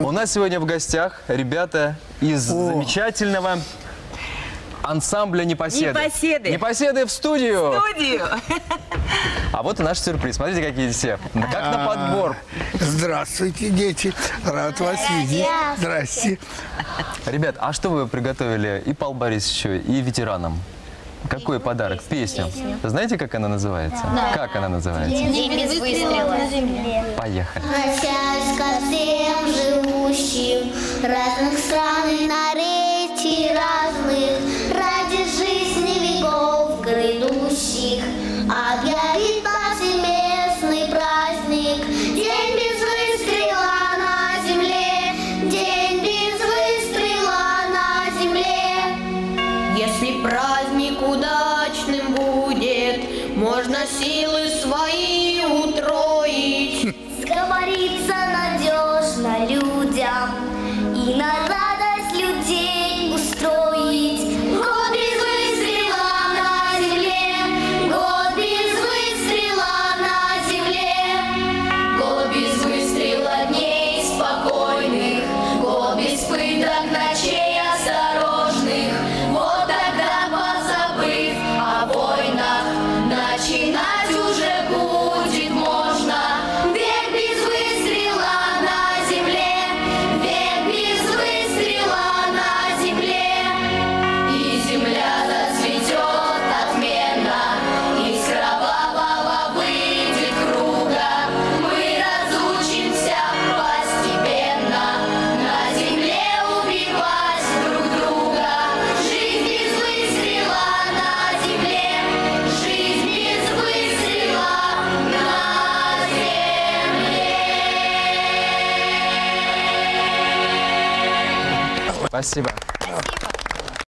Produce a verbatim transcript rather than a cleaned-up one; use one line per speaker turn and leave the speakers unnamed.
У нас сегодня в гостях ребята из О. замечательного ансамбля «Непоседы».
Непоседы.
Непоседы в студию.
В студию.
А вот и наш сюрприз. Смотрите, какие все. Как на подбор.
Здравствуйте, дети. Рад вас видеть. Здрасте.
Ребят, а что вы приготовили и Павлу Борисовичу, и ветеранам? Какой подарок? Песню. Знаете, как она называется?
Да.
Как она называется?
День без выстрела на земле.
Поехали.
Обращаюсь ко всем живущим разных стран и наречий разных, ради жизни веков грядущих объявит повсеместный праздник. День без выстрела на земле, день без выстрела на земле.
Если праздник удачным будет, можно силы свои утроить.
Сговориться надежно людям и на радость людей устроить. Год без выстрела на земле, год без выстрела на земле,
Год без выстрела дней спокойных, год без пыток ночей осторожных. Вот тогда, позабыв о войнах, начинать уже будет можно. Век без выстрела на земле, век без выстрела на земле. И земля зацветет отменно, из кровавого выйдет круга. Мы разучимся постепенно на земле убивать друг друга. Жизнь без выстрела на земле, жизнь без выстрела на земле.
Спасибо.
Спасибо.